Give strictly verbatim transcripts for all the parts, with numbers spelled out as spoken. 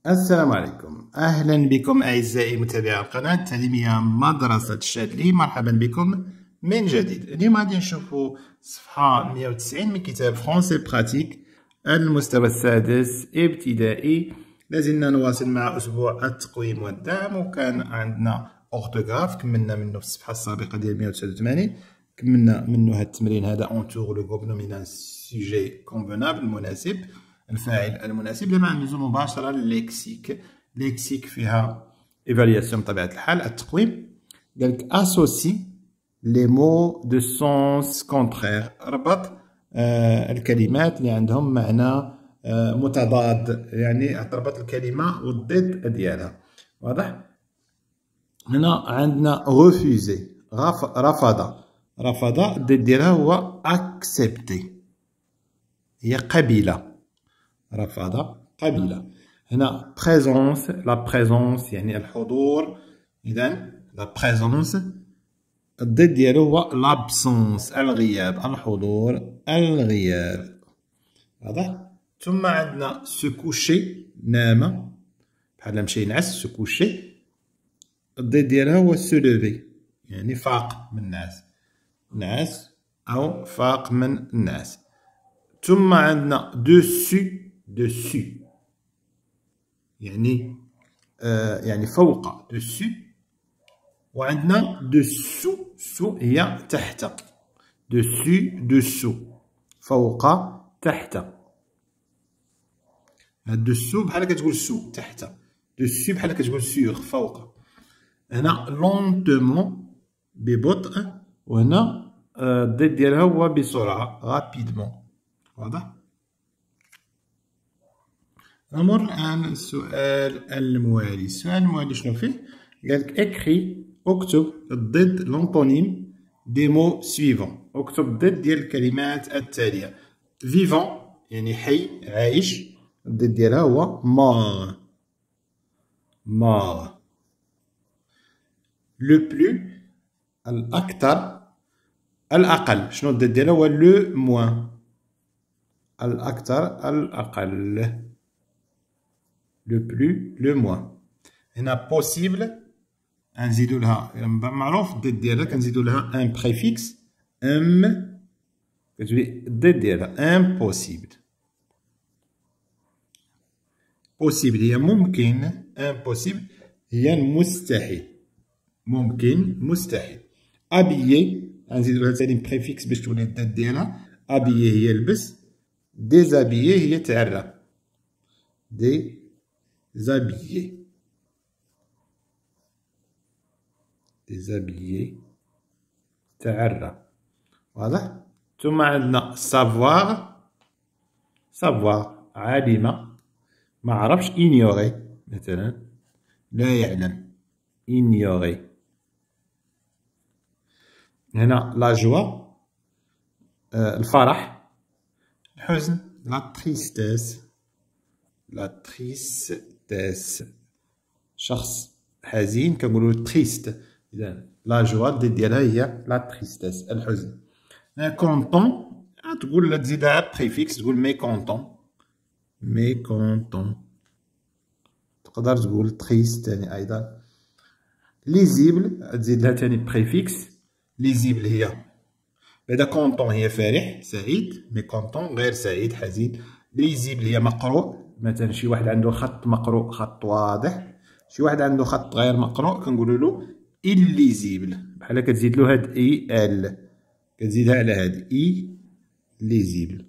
السلام عليكم، أهلا بكم أعزائي متابعي القناة التعليمية مدرسة الشاذلي. مرحبا بكم من جديد. اليوم غادي نشوفوا صفحة مئة وتسعين من كتاب فرونسي براتيك المستوى السادس ابتدائي. لازلنا نواصل مع أسبوع التقويم والدعم، وكان عندنا أورتوغراف كملنا منه في الصفحة السابقة ديال مئة وتسعة وثمانين. كملنا منه هذا التمرين هذا اونتور لو غروب نومينال سوجي كونفونابل مناسب، الفاعل المناسب. لما ندوزو مباشرة للليكسيك. ليكسيك فيها ايفالياسيون بطبيعة الحال، التقويم. قالك اسوسي لي مو دو سونس كونترير، ربط آه الكلمات اللي عندهم معنى آه متضاد، يعني تربط الكلمة والضد ديالها. واضح؟ هنا عندنا ريفوزي، رفض. رفض الضد ديالها هو اكسبتي، هي قبيلة. رفض قبيلة. هنا بريزونس، لا بريزونس يعني الحضور. إذا لا بريزونس الضد ديالو هو لابسونس، الغياب. الحضور، الغياب. واضح؟ ثم عندنا سو كوشي، نام، بحال مشى ينعس. سو كوشي الضد ديالها هو سو لوفي، يعني فاق من الناس، نعس أو فاق من الناس. ثم عندنا دوسو، دوسو يعني آه يعني فوق، دوسو. وعندنا دوسو، سو هي تحت. دوسو، دوسو فوق، تحت. هاد دوسو بحال كتقول سو، تحت. دوسو بحال كتقول سيغ، فوق. هنا لونتومون ببطء، وهنا الضد آه ديالها هو بسرعة، غابيدمون. واضح؟ نمر الآن السؤال الموالي. السؤال الموالي شنو فيه؟ قالك اكري، اكتب الضد لونطونيم دي مو سويفون. اكتب الضد ديال الكلمات التالية. فيفون يعني حي، عايش، الضد ديالها هو مور، مور. لو بلو الأكثر، الأقل، شنو الضد ديالها هو لو موان، الأكثر، الأقل. لو بلو، لو موان. هنا بوسيبل نزيدو لها معروف الضد ديالها، كنزيدو لها ان بريفيكس، ام كتولي الضد ديالها امبوسيبل. بوسيبل هي ممكن، امبوسيبل هي المستحيل، ممكن، مستحيل. ابيي نزيدو لها ثاني بريفيكس باش تولي الضد ديالها. ابيي هي لبس، ديزابيي هي تعرى، دي déshabillé، déshabillé تعرى. واضح؟ ثم عندنا savoir، savoir عالمة، ما عرفش. ignorer مثلا لا يعلم، ignorer. هنا la joie آه الفرح، الحزن la tristesse، la tristesse شخص حزين كنقولو تريست. إذا لا جوا الضد ديالها هي لا تريستيس، الحزن. كونطون تقول تزيدها بريفيكس، تقول مي كونطون، مي كونطون. تقدر تقول تريست تاني أيضا. ليزيبل تزيد لها تاني بريفيكس. ليزيبل هي بعدا كونطون هي فرح، سعيد، مي كونطون غير سعيد، حزين. ليزيبل هي مقروء، مثلا شي واحد عنده خط مقروء، خط واضح. شي واحد عنده خط غير مقروء كنقولوا له إليزيبل، بحال كتزيد له هاد اي ال، كتزيدها على هاد اي ليزيبل،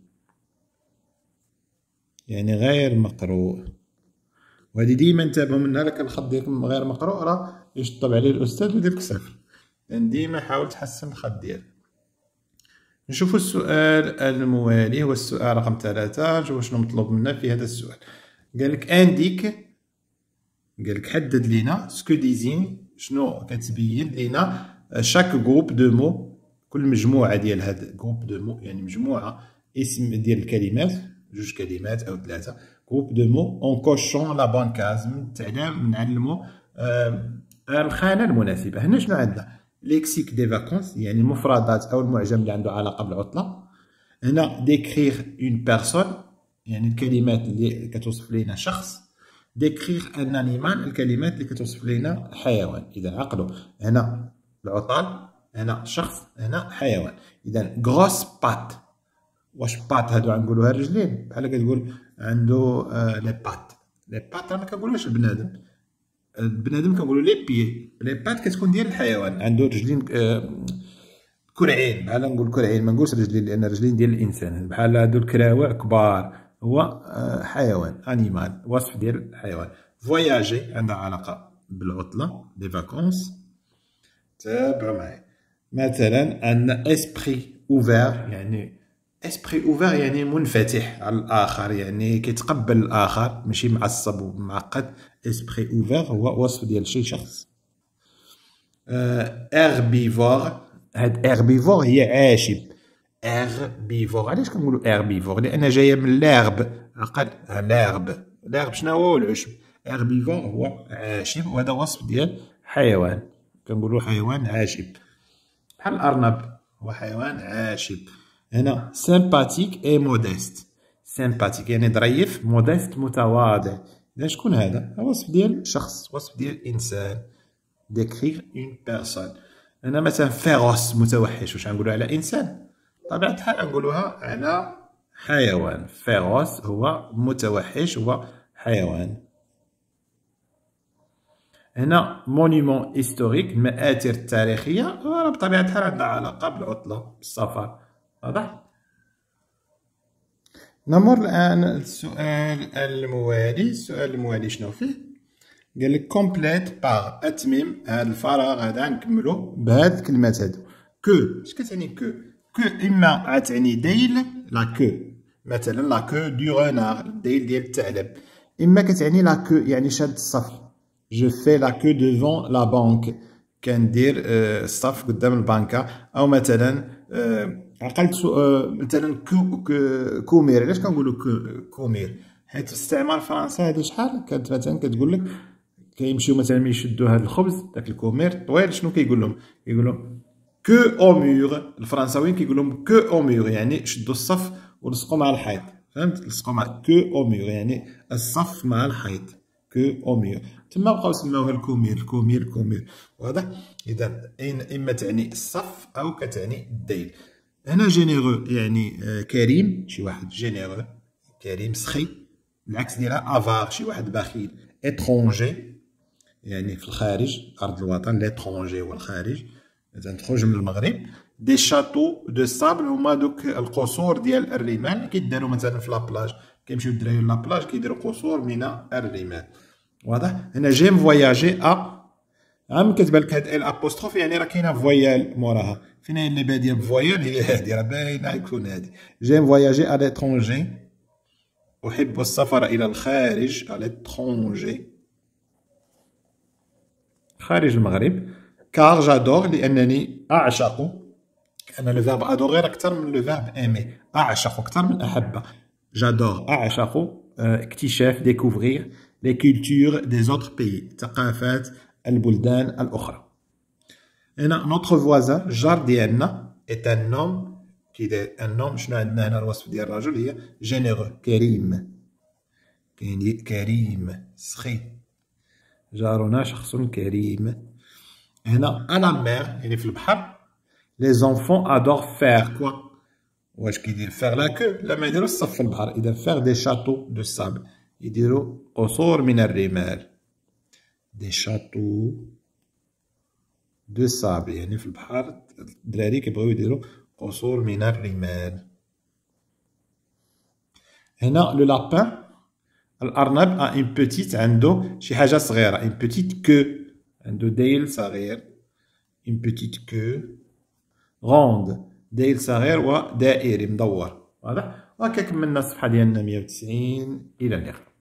يعني غير مقروء. وهادي ديما انتبهوا منها، لك الخط ديالكم غير مقروء راه يشطب عليه الأستاذ ويدير لك صفر. يعني ديما حاول تحسن الخط ديالك. نشوفوا السؤال الموالي، هو السؤال رقم ثلاثة. شنو مطلوب منا في هذا السؤال؟ قالك انديك، قالك حدد لينا سكو ديزين، شنو كتبين لينا شاك جروب دو مو، كل مجموعة ديال هاد جروب دو مو، يعني مجموعة اسم ديال الكلمات، جوج كلمات أو ثلاثة. جروب دو مو اون كوشون لا بون كاز، من تعلم نعلمو آه الخانة المناسبة. هنا شنو عندنا؟ ليكسيك دي فاكونس يعني المفردات أو المعجم اللي عنده علاقة بالعطلة. هنا ديكريغ اون بيرسون يعني الكلمات اللي كتوصف لينا شخص. ديكريغ ان انيمال، الكلمات اللي كتوصف لنا حيوان. اذا عقلوا، هنا العطل، هنا شخص، هنا حيوان. اذا غروس بات، واش بات هادو غنقولوها رجلين، بحال كتقول عنده آه لي بات. لي بات راه ما كنقولوش البنادم، البنادم كنقولو لي بيي. لي بات كتكون ديال الحيوان، عنده رجلين آه كرعين، بحال نقول كرعين، ما نقولش رجلين لان رجلين ديال الانسان، بحال هادو الكراوع كبار، هو آه حيوان، انيمال، وصف ديال الحيوان. فواياجي عندها علاقه بالعطله، لي فاكونس. تابعوا معايا. مثلا عندنا اسبري اوفير، يعني اسبري اوفير يعني منفتح على الاخر، يعني كيتقبل الاخر، ماشي معصب ومعقد. اسبري اوفير هو وصف ديال شي شخص. اغبيفور، هاد اغبيفور هي عاشب. اغبيفور، علاش كنقولو اغبيفور؟ لان جايه من لارب، عقل لارب. لارب شنو هو؟ العشب. اغبيفور هو عاشب، وهذا وصف ديال حيوان، كنقولو حيوان عاشب. بحال الارنب هو حيوان عاشب. هنا سيمباتيك اي موديست. سيمباتيك يعني ظريف، موديست متواضع. اذا شكون هذا؟ وصف ديال شخص، وصف ديال انسان. ديكريغ اون بيرسون. هنا مثلا فيروس متوحش، واش غنقولو على انسان؟ بطبيعه الحال غنقولوها على حيوان. فيروس هو متوحش، هو حيوان. هنا مونيمون هيستوريك، المآثر التاريخية، راه بطبيعة الحال عندها علاقة بالعطلة، بالسفر. واضح؟ نمر الآن السؤال الموالي. السؤال الموالي شنو فيه؟ قالك كومبليت باغ، أتمم هاد الفراغ هذا، نكملو بهاد الكلمات هادو. كو، اش كتعني كو؟ كو إما غتعني ديل، لا كو، مثلا لا كو دو غونار، الديل ديال الثعلب. إما كتعني لا كو يعني شاد الصف. Je fais la queue devant la banque. كندير الصف قدام البنكة. أو مثلا عقلت مثلا كومير. علاش كنقولو كومير؟ حيت في الاستعمار الفرنسي هادي شحال كانت مثلا كتقول لك كيمشيو مثلا ملي يشدو هاد الخبز، داك الكومير طويل، شنو كيقول لهم؟ كيقول لهم كو او مور. الفرنساويين كيقول لهم كو او مور، يعني شدوا الصف ولصقوا مع الحيط. فهمت؟ لصقوا مع كو او مور يعني الصف مع الحيط. كو او مور. تما بقاو سماوها الكومير، الكومير، الكومير. واضح؟ اذا اما تعني الصف او كتعني الديل. هنا جينيرو يعني كريم، شي واحد جينيرو كريم سخي. العكس ديالها افار، شي واحد بخيل. اترونجي يعني في الخارج، ارض الوطن. ليترونجي هو الخارج، مثلا تخرج من المغرب. دي شاتو دو سابل هما دوك القصور ديال الرمال، كيداروا مثلا في لابلاج، كيمشيو الدراري لابلاج كيديروا قصور من الرمال. واضح؟ هنا جيم فواياجي ا، عام كتبان لك هاد ال ابوستروف يعني راه كاينه فويال موراها. فين هي اللي باديه بفويال؟ هي هادي، راه باينه يكون هادي. جيم فواياجي ا ليترونجي، احب السفر الى الخارج. ا ليترونجي خارج المغرب. كار جادور لانني اعشق. انا لو فيرب ادوغي اكثر من لو فيرب ايمي. اعشق اكثر من احب. جادور اعشق اكتشاف، ديكوفرير لي كولتور دي زوتر بيي، ثقافات البلدان الاخرى. هنا نوتر فوازان، الجار ديالنا، ايت ان نوم، كي داير ان نوم. شنو عندنا هنا الوصف ديال الرجل؟ هي جينيرو، كريم. كريم سخي. جارنا شخص كريم. هنا انا مير يعني في البحر. لي زونفون ادور فير كوا. واش كيدير فيغ لا كو؟ لا ما يديروش الصف في البحر. اذا فيغ دي شاتو دو سابل، يديروا قصور من الرمال. دي شاتو دو سابل يعني في البحر، الدراري كيبغيو يديروا قصور من الرمال. هنا لو لابان، الارنب ا اون بوتيت، عنده شي حاجه صغيره. اون بوتيت كو، عنده ديل صغير. اون بوتيت كو. غوند، ديل صغير ودائري مدور. واضح؟ وهكا كملنا الصفحه ديالنا مية وتسعين. الى اللقاء.